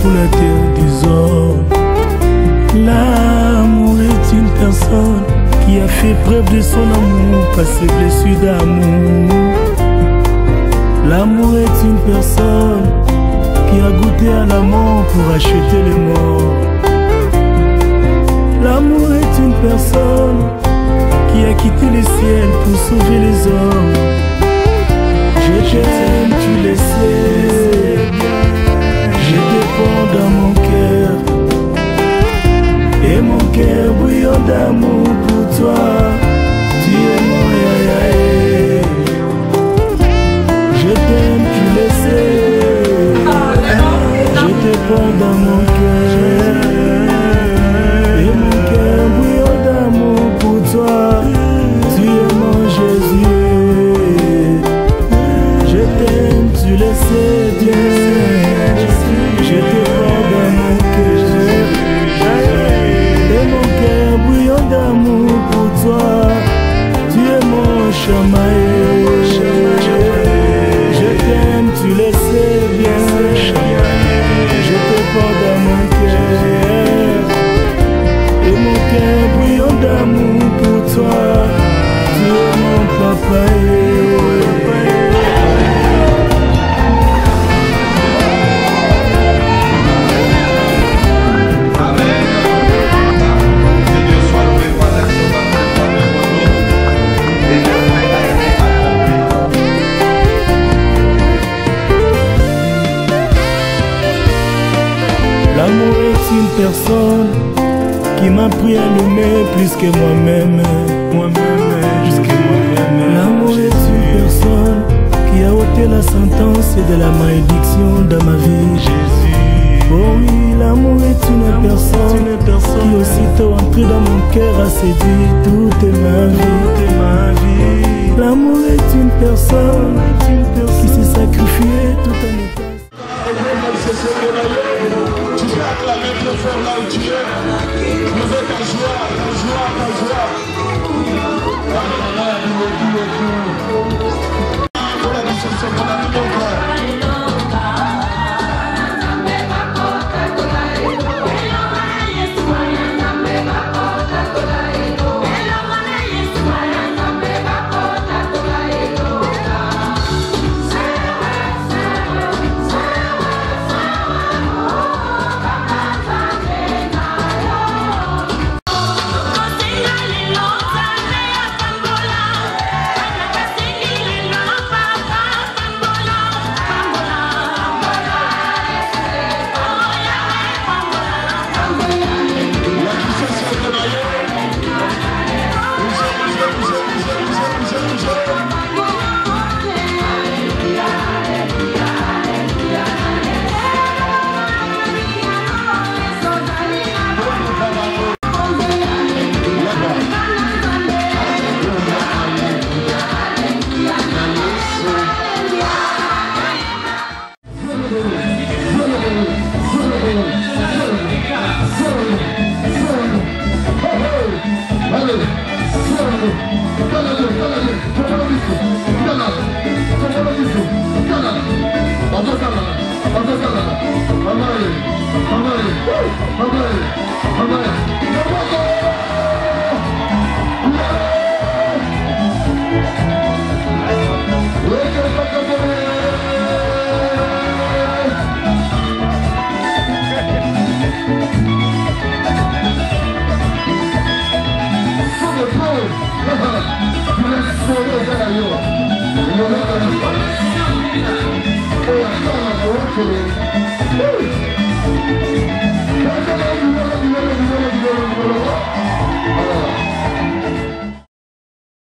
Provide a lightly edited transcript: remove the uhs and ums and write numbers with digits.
pour la terre des hommes. L'amour est une personne qui a fait preuve de son amour par ses blessures d'amour. L'amour est une personne qui a goûté à la mort pour acheter les morts. L'amour est une personne qui a quitté le ciel pour sauver les hommes. Je t'aime, tu le sais, je te porte dans mon cœur, et mon cœur bouillon d'amour pour toi. Tu es mon yayaé. Je t'aime, tu le sais, je te porte dans mon cœur, et mon cœur bouillon d'amour pour toi. Tu es mon Jésus. Je t'aime, tu le sais bien, je te porte dans mon cœur, et mon cœur bouillon d'amour pour toi. Tu es mon chamaillé. Je t'aime, tu le sais bien, je te porte dans mon cœur, et mon cœur bouillon d'amour pour toi. Tu es mon papa. L'amour est une personne qui m'a appris à l'aimer plus que moi-même. L'amour est une personne qui a ôté la sentence de la malédiction dans ma vie. Oh oui, l'amour est une personne qui aussitôt entré dans mon cœur a séduit toute ma vie. L'amour est une personne qui s'est sacrifiée tout en étant. Tu peux acclamer très fort là où tu es. Levez ta joie, ta joie, ta joie. Voilà des chansons qu'on a mis mon frère.